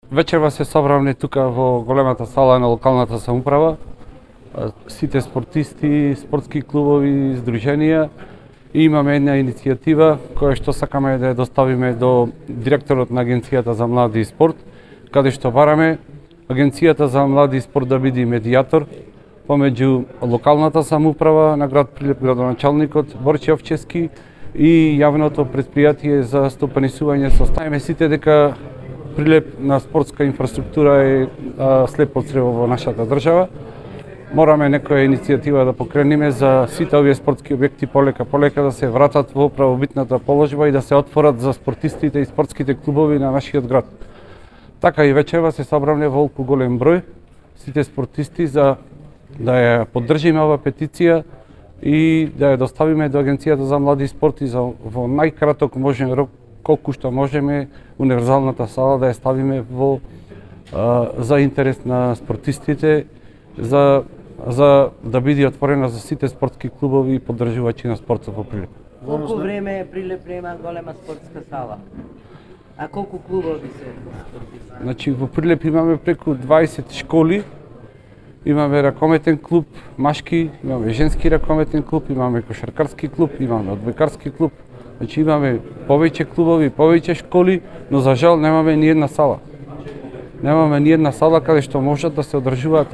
Вечерва се собравме тука во големата сала на локалната самоуправа. Сите спортисти, спортски клубови, здруженија, и имаме една иницијатива која што сакаме да ја доставиме до директорот на Агенцијата за млади и спорт, каде што бараме Агенцијата за млади и спорт да биде медијатор помеѓу локалната самоуправа на град Прилеп, градоначалникот Борче Овчевски и јавното претпријатие за стопанисување со стајме сите дека Прилеп на спортска инфраструктура е слепо црево во нашата држава. Мораме некоја иницијатива да покренеме за сите овие спортски објекти полека да се вратат во правобитната положба и да се отворат за спортистите и спортските клубови на нашиот град. Така и вечерва се собравме волку голем број сите спортисти за да ја поддржиме ова петиција и да ја доставиме до Агенцијата за млади и спорт и во најкраток можен рок колку што можеме универзалната сала да ја ставиме во за интерес на спортистите, за да биде отворена за сите спортски клубови и поддржувачи на спортот во Прилеп. Колку време Прилеп нема голема спортска сала? А колку клубови се спортисти? Значи во Прилеп имаме преку 20 школи, имаме ракометен клуб машки, имаме женски ракометен клуб, имаме кошаркарски клуб, имаме одбојкарски клуб. Значи имаме повеќе клубови, повеќе школи, но за жал немаме ни една сала. Немаме ни една сала каде што можат да се одржуваат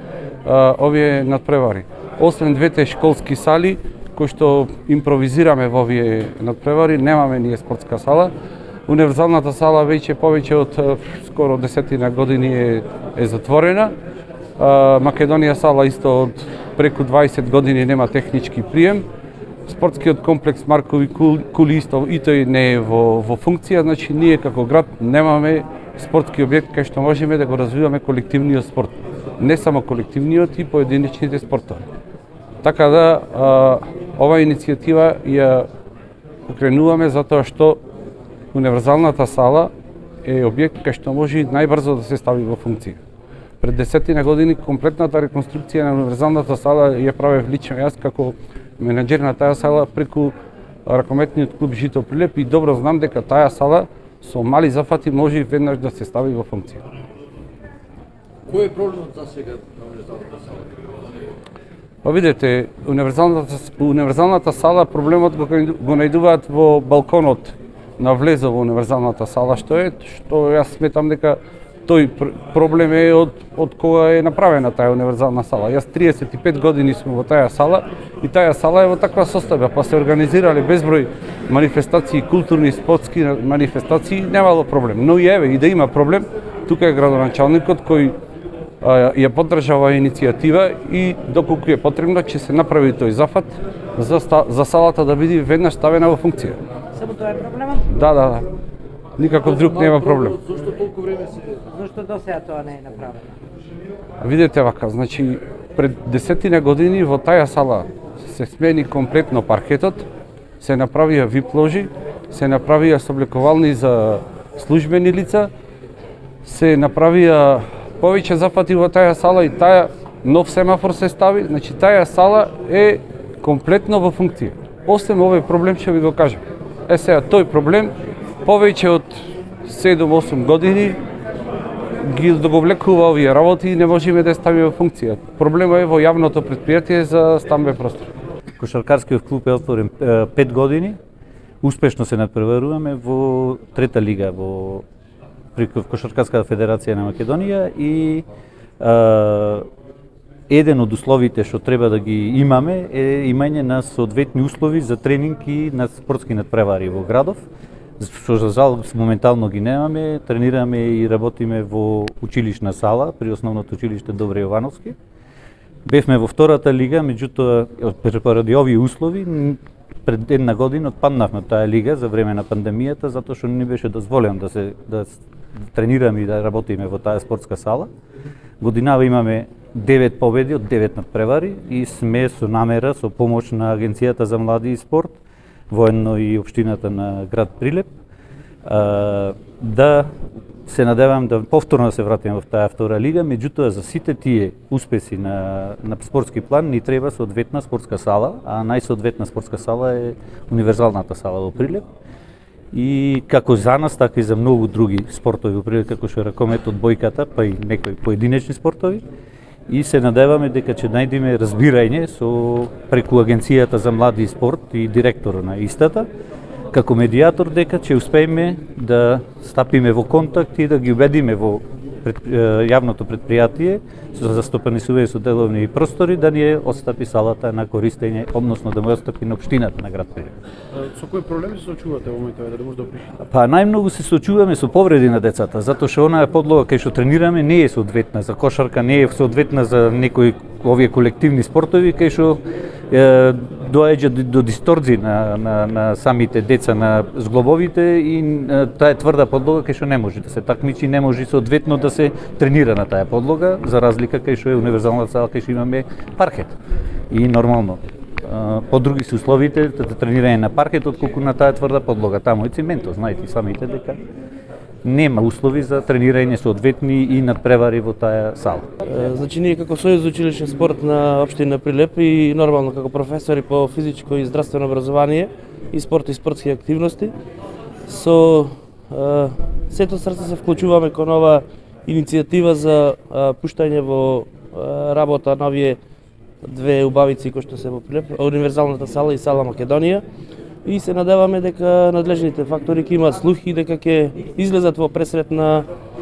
овие надпревари. Освен двете школски сали кои што импровизираме во овие надпревари, немаме ние спортска сала. Универзалната сала веќе повеќе од скоро 10 години е затворена. Македонија сала исто од преку 20 години нема технички прием. Спортскиот комплекс Маркови кули исто и тој не е во функција, значи ние како град немаме спортски објект кај што можеме да го развиваме колективниот спорт. Не само колективниот и поединечните спортови. Така да ова иницијатива ја покренуваме затоа што универзалната сала е објект кај што може најбрзо да се стави во функција. Пред 10 години комплетната реконструкција на универзалната сала ја правев лично јас како менеджер на таа сала преку ракометниот клуб Жито Прилеп и добро знам дека таа сала со мали зафати може веднаш да се стави во функција. Кој е проблемот за сега на универзалната сала? Па видете, универзалната сала проблемот го најдуваат во балконот на влезо во универзалната сала, што јас сметам дека тој проблем е од кога е направена таа универзална сала. Јас 35 години сум во таа сала и таа сала е во таква состојба, па се организирале безброј манифестации, културни, спортски манифестации, немало проблем. Но и еве, и да има проблем, тука е градоначалникот кој ја поддржава иницијатива и доколку е потребно ќе се направи тој зафат за салата да биде веднаш ставена во функција. Само тоа е проблемот? Да. Никаков друг нема проблем. Зошто толку време се? Зошто до сега тоа не е направено? Видете вака, значи пред 10 години во таа сала се смени комплетно паркетот, се направија VIP ложи, се направија соблекувални за службени лица, се направија повеќе зафати во таа сала и таа нов семафор се стави, значи таа сала е комплетно во функција. Освен овој проблем што ви го кажам. Сега тој проблем повеќе од 7-8 години ги договлекува овие работи и не можеме да ставиме во функција. Проблемот е во јавното претпријатие за стамбен простор. Кошаркарскиот клуб е отворен 5 години. Успешно се надпреваруваме во трета лига во Кошаркарската федерација на Македонија и еден од условите што треба да ги имаме е имање на соодветни услови за тренинг и на спортски надпревари во градов, што за жал моментално ги немаме. Тренираме и работиме во училишна сала при основното училиште Добре Јовановски. Бевме во втората лига, меѓутоа поради овие услови пред една година отпаднавме од таа лига за време на пандемијата затоа што не беше дозволено да тренираме и да работиме во таа спортска сала. Годинава имаме 9 победи од 9 надпревари и сме со намера, со помош на Агенцијата за млади и спорт, военно и општината на град Прилеп, да се надевам да повторно се вратиме во таа втора лига, меѓутоа за сите тие успеси на спортски план ни треба соодветна спортска сала, а најсоодветна спортска сала е универзалната сала во Прилеп. и како за нас, така и за многу други спортови, во Прилеп, како што е ракометот, бојката, па и некои поединечни спортови. И се надеваме дека ќе најдеме разбирање со преку Агенцијата за млади и спорт и директорот на истата, како медијатор, дека ќе успееме да стапиме во контакт и да ги убедиме во јавното предпријатие за застапанисување со деловни простори да ни отстапи салата на користење, односно да му отстапи на општината на град Прилеп. Со кои проблеми се соочувате во моментот, да може да опишете? Па најмногу се соочуваме со повреди на децата, затоа што онаа подлога кај што тренираме не е соодветна за кошарка, не е соодветна за некои овие колективни спортови кај што доаѓа до дисторзии на самите деца на зглобовите и таа е тврда подлога кај што не може да се такмичи, не може соодветно да се тренира на таа подлога, за разлика кај што е универзалната сала кај што имаме паркет. И нормално подруги се условите да тренирање на паркет отколку на таа тврда подлога. Таму е циментот, знаете самите дека нема услови за тренирање соодветни и надпревари во таа сала. Значи ние како Сојуз за училишен спорт на општина Прилеп и нормално како професори по физичко и здравствено образование и спорт и спортски активности со сето срце се вклучуваме кон ова иницијатива за пуштање во работа на овие две убавици кои што се во Прилеп, универзалната сала и сала Македонија. И се надеваме дека надлежните фактори ќе имаат слух и дека ќе излезат во пресрет на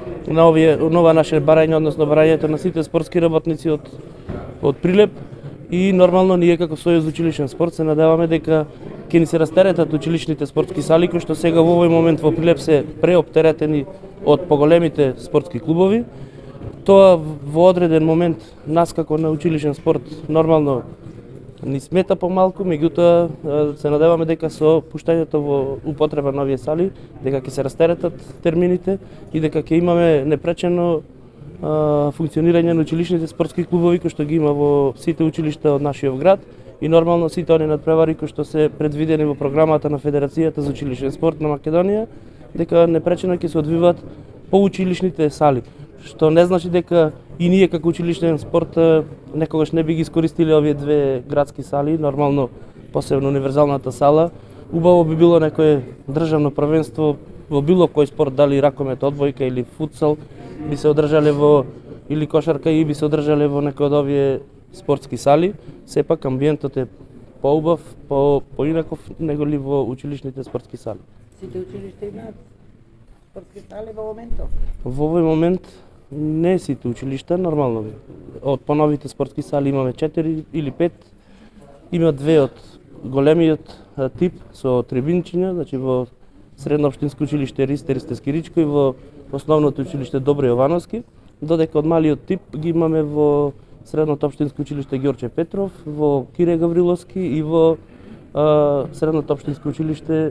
ова наше барање, односно барањето на сите спортски работници од Прилеп. И нормално ние како Сојуз за училишен спорт се надеваме дека ќе ни се растеретат училишните спортски сали кои што сега во овој момент во Прилеп се преоптеретени од поголемите спортски клубови. Тоа во одреден момент нас како на училишен спорт нормално ни смета помалку, меѓутоа се надеваме дека со пуштањето во употреба на овие сали, дека ќе се растеретат термините и дека ќе имаме непречено функционирање на училишните спортски клубови кои што ги има во сите училишта од нашиот град и нормално сите оние надпревари кои што се предвидени во програмата на Федерацијата за училишен спорт на Македонија, дека непречено ќе се одвиваат по училишните сали. Што не значи дека и ние како училишен спорт некогаш не би ги искористиле овие две градски сали, нормално посебно универзалната сала. Убаво би било некое државно првенство во било кој спорт, дали ракомет, одбојка или футсал, би се одржале во или кошарка и би се одржале во некој од овие спортски сали. Сепак амбиентот е поубав, поинаков него ли во училишните спортски сали. Сите училишта имаат спортски сали во моментов? Во овој момент не сите училишта, нормално. Од поновите спортски сали имаме 4 или 5. Има две од големиот тип со трибинчиња, значи во Средно општинско училиште Ристер Стескиричко и во основното училиште Добро Јовановски, додека од малиот тип ги имаме во Средното општинско училиште Ѓорче Петров, во Кире Гавриловски и во Средното општинско училиште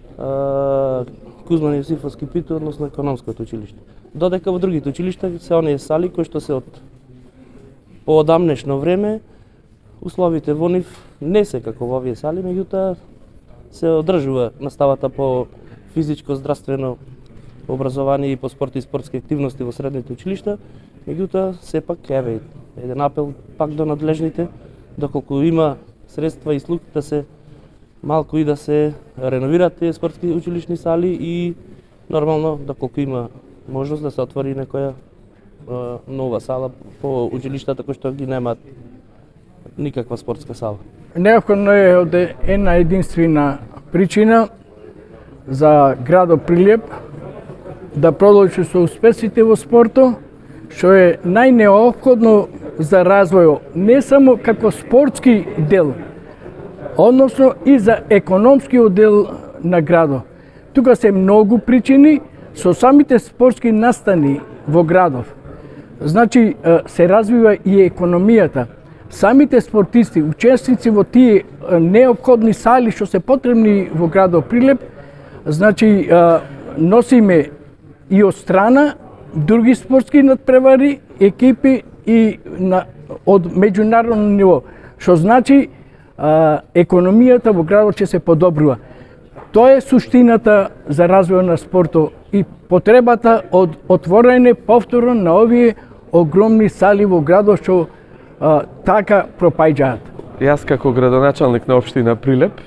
Кузман Јосифовски Питу, односно економското училиште. Додека во другите училишта се оние сали кои што се од поодамнешно време, условите во нив не се како во овие сали, меѓутоа се одржува наставата по физичко здравствено образование и по спорт и спортски активности во средните училишта, меѓутоа сепак еве еден апел пак до надлежните, доколку има средства и слух да се малку и да се реновираат тие спортски училишни сали и нормално доколку има можност да се отвори некоја нова сала по училиштата кои што ги немаат никаква спортска сала. Неопходно е од една единствена причина за градот Прилеп да продолжи со успесите во спортот, што е најнеопходно за развојот не само како спортски дел, односно и за економскиот дел на градот. Тука се многу причини со самите спортски настани во градот. Значи се развива и економијата. Самите спортисти, учесници во тие неопходни сали што се потребни во градот Прилеп, значи носиме и од страна други спортски надпревари, екипи и од меѓународно ниво, што значи економијата во градот ќе се подобрува. Тоа е суштината за развој на спортот и потребата од отворење повторно на овие огромни сали во градот што така пропаѓаат. Јас како градоначалник на општина Прилеп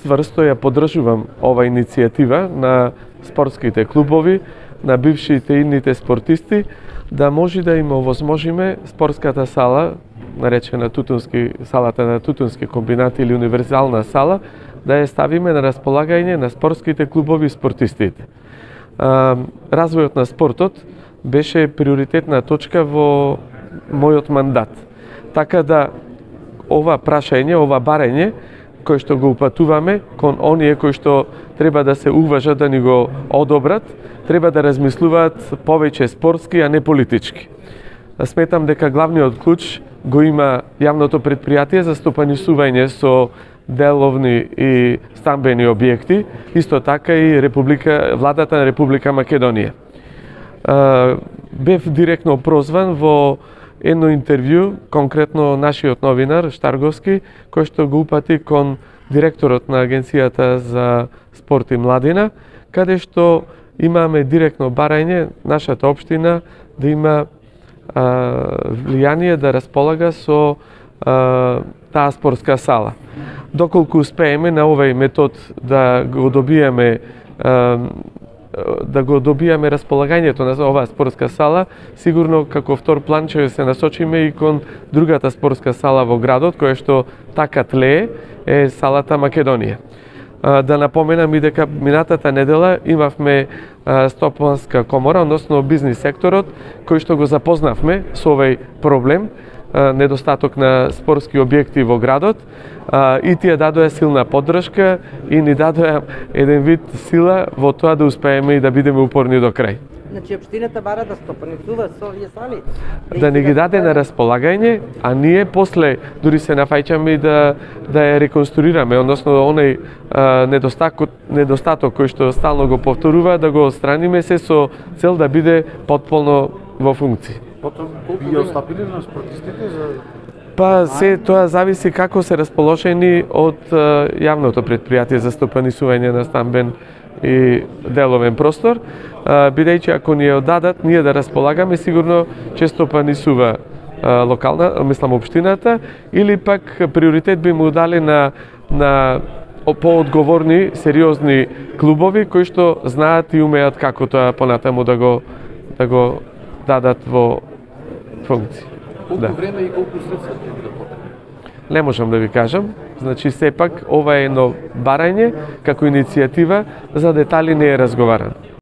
стврсто ја поддржувам ова иницијатива на спортските клубови, на бившите и идните спортисти, да може да им овозможиме спортската сала, наречена салата на Тутунски комбинат или универзална сала, да ја ставиме на располагање на спортските клубови и спортистите. Развојот на спортот беше приоритетна точка во мојот мандат. Така да ова прашање, ова барање, кој што го упатуваме кон оние кои што треба да се уважат, да ни го одобрат, треба да размислуваат повеќе спортски, а не политички. Сметам дека главниот клуч го има јавното предпријатие за стопанисување со деловни и стамбени објекти, исто така и владата на Република Македонија. Бев директно прозван во едно интервју, конкретно нашиот новинар Штарговски, кој што го упати кон директорот на Агенцијата за спорт и младина, каде што имаме директно барање нашата општина да има влијание да располага со таа спортска сала. Доколку успееме на овој метод да го добијаме располагањето на оваа спортска сала, сигурно како втор план ќе се насочиме и кон другата спортска сала во градот, која што така тлее, е салата Македонија. Да напоменам и дека минатата недела имавме Стопанска комора, односно бизнис секторот, кој што го запознавме со овој проблем, недостаток на спортски објекти во градот, и тие дадоа силна поддршка и ни дадоа еден вид сила во тоа да успееме и да бидеме упорни до крај. Значи, општината бара да стопанисува со овие сали? Да не ги даде на располагање, а ние после дури се нафаќаме и да ја реконструираме, односно оној недостаток кој што стално го повторува, да го отстраниме се со цел да биде потполно во функција. Потом, колку би остапили на спортистите за... Па се тоа зависи како се расположени од јавното предпријатие за стопанисување на стамбен и деловен простор, бидејќи ако ни ја оддадат, ние да располагаме, сигурно ќе стопанисува општината, или пак приоритет би му дали на поодговорни, сериозни клубови кои што знаат и умеат како тоа понатаму да го дадат во функција. Колку време и колку средства ќе да потребни? Не можам да ви кажам. Значи, сепак, ова е едно барање, како иницијатива, за детали не е разговаран.